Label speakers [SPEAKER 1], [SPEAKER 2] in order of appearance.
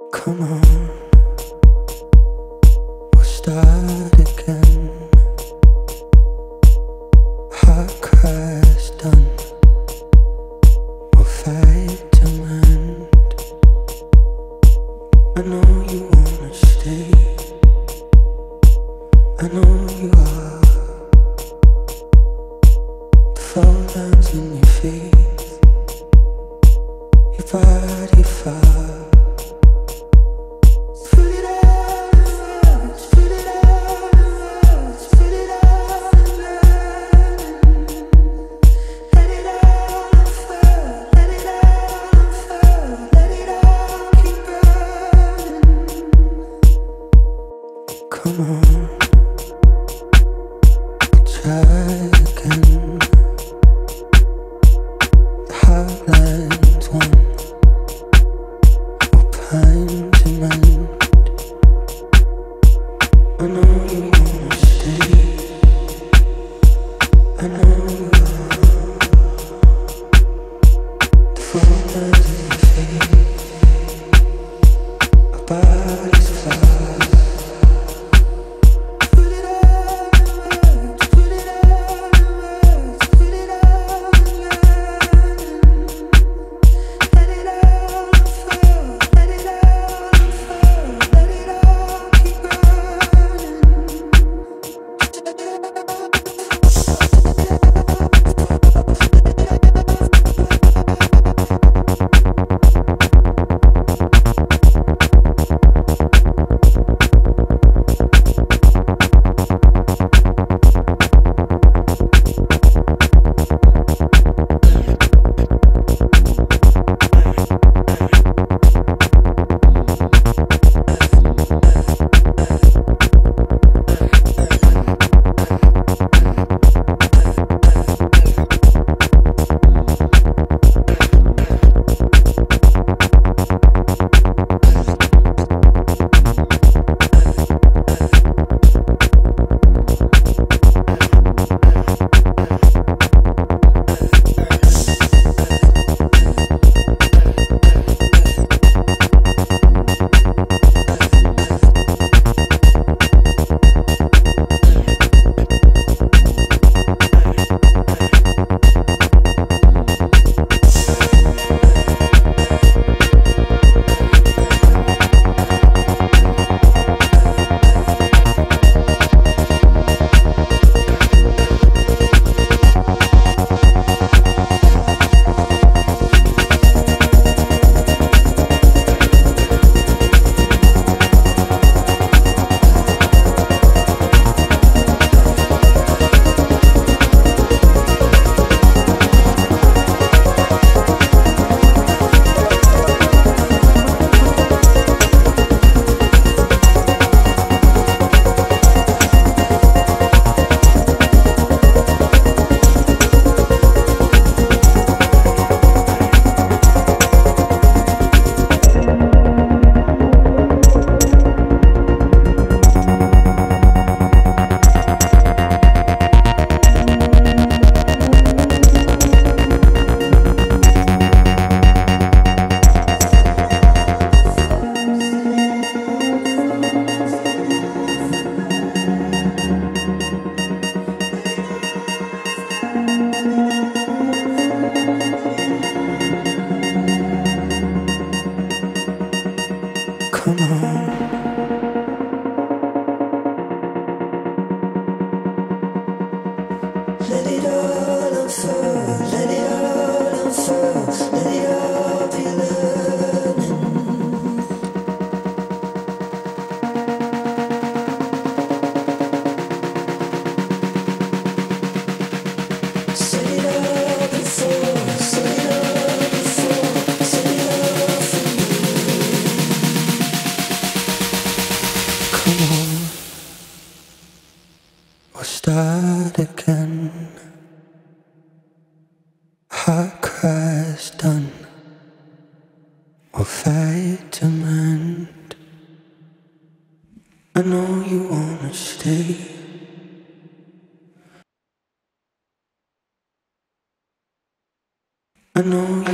[SPEAKER 1] Come on, we'll start again. Heart cries done. We'll fight to mend. I know you wanna stay. I know you are. The fold lines in your face, your body far. Come on, try again. The heartline's one, we'll pine to mend. I know you wanna stay. I know you are. The phone lines in your face, our bodies fly. Come on, let it all unfold, let it all unfold, let it all be learning. Set it all before, set it all before, set it all for me. Come on, we'll start again. Heart cries done. We'll fight to mend. I know you wanna stay. I know